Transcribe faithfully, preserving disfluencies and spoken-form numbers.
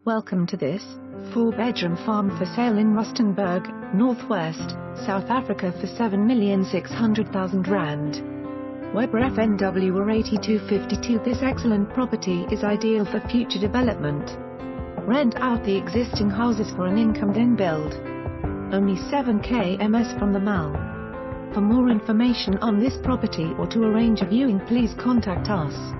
Welcome to this four-bedroom farm for sale in Rustenburg, Northwest, South Africa for seven million six hundred thousand rand. Weber F N W R eighty-two fifty-two. This excellent property is ideal for future development. Rent out the existing houses for an income then build. Only seven kilometers from the mall. For more information on this property or to arrange a viewing, please contact us.